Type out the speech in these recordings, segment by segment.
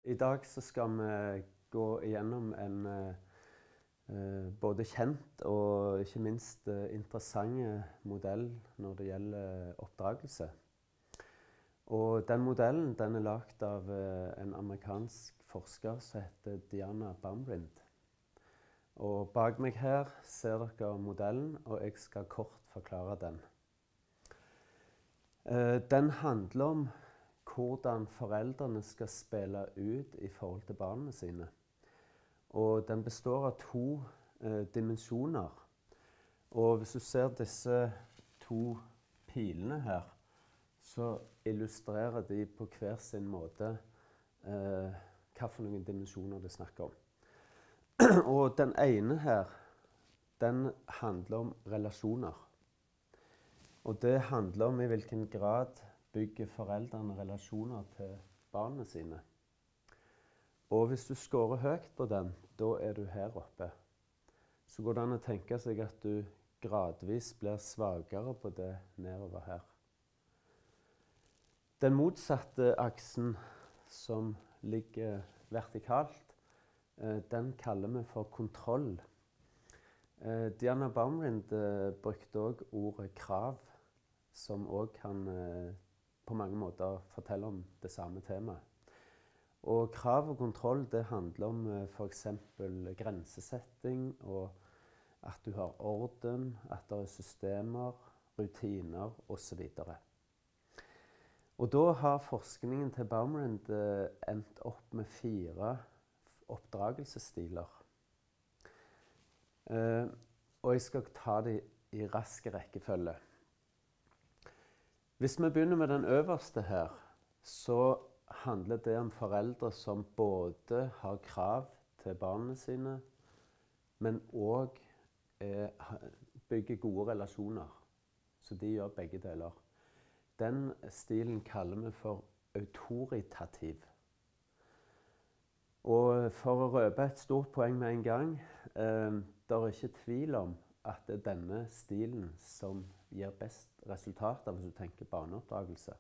I dag så skal vi gå igjennom en både kjent og ikke minst interessant modell når det gjelder oppdragelse. Og den modellen den er laget av en amerikansk forsker som heter Diana Baumrind. Og bak meg her ser dere modellen, og jeg skal kort forklare den. Den handler om hvordan foreldrene skal spille ut i forhold til barna sine. Og den består av to dimensjoner. Og hvis du ser disse to pilene her, så illustrerer de på hver sin måte hva for noen dimensjoner det snakker om. Og den ene her, den handler om relasjoner. Og det handler om i hvilken grad bygger foreldrene relasjoner til barna sine. Og hvis du scorer høyt på den, da er du her oppe. Så går det an å tenke seg at du gradvis blir svakere på det nedover her. Den motsatte aksen som ligger vertikalt, den kaller vi for kontroll. Diana Baumrind brukte også ordet krav, som også kan på mange måter fortelle om det samme temaet. Og krav og kontroll det handler om for eksempel grensesetting, og at du har orden, at det er systemer, rutiner osv. Og da har forskningen til Baumrind endt opp med 4 oppdragelsesstiler. Og jeg skal ta dem i rask rekkefølge. Hvis vi begynner med den øverste her, så handler det om foreldre som både har krav til barna sine, men også bygger gode relasjoner. Så de gjør begge deler. Den stilen kaller vi for autoritativ. Og for å røpe et stort poeng med en gang, det er ikke tvil om at det er denne stilen som gir best resultater hvis du tenker barneoppdragelse.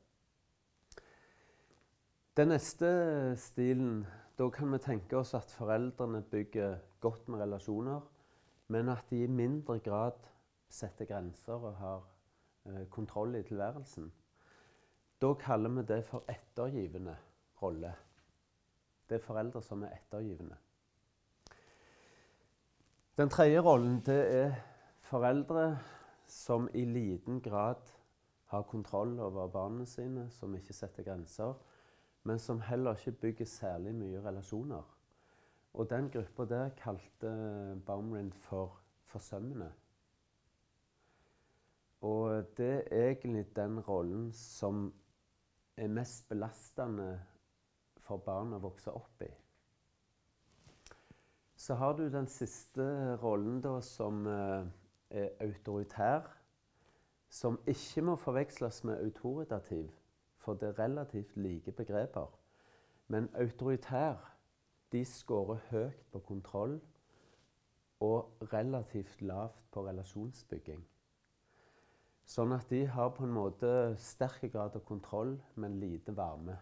Den neste stilen, da kan vi tenke oss at foreldrene bygger godt med relasjoner, men at de i mindre grad setter grenser og har kontroll i tilværelsen. Da kaller vi det for ettergivende rolle. Det er foreldre som er ettergivende. Den tredje rollen det er foreldre som i liten grad har kontroll over barna sine, som ikke setter grenser, men som heller ikke bygger særlig mye relasjoner. Og den gruppa der kalte Baumrind for forsømmende. Og det er egentlig den rollen som er mest belastende for barn å vokse opp i. Så har du den siste rollen da, som er autoritær, som ikke må forveksles med autoritativ, for det er relativt like begreper. Men autoritær, de scorer høyt på kontroll og relativt lavt på relasjonsbygging. Sånn at de har på en måte sterk grad av kontroll, men lite varme.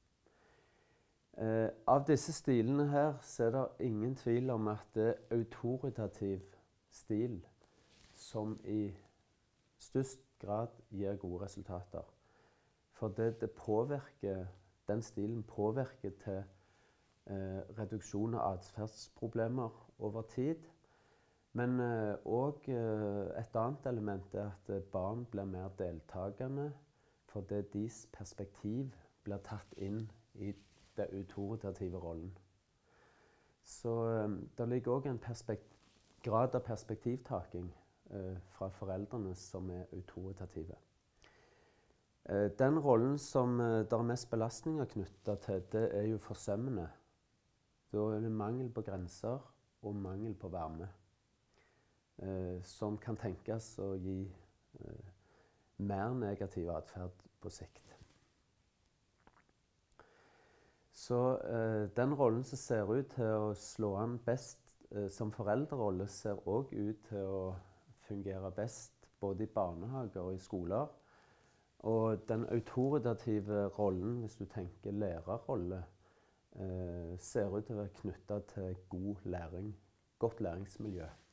Av disse stilene her så er det ingen tvil om at det er autoritativ stil som i størst grad gir gode resultater. For det påvirker, den stilen påvirker til reduksjon av atferdsproblemer over tid. Men også et annet element er at barn blir mer deltagende, fordi deres perspektiv blir tatt inn i den autoritative rollen. Så det ligger også en grad av perspektivtaking fra foreldrene som er autoritative. Den rollen som det er mest belastninger knyttet til, det er jo forsømmende. Da er det mangel på grenser og mangel på varme, som kan tenkes å gi mer negativ atferd på sikt. Så den rollen som ser ut til å slå an best som foreldrerolle, ser også ut til å fungere best både i barnehager og i skoler. Og den autoritative rollen, hvis du tenker lærerrolle, ser ut til å være knytta til god læring, godt læringsmiljø.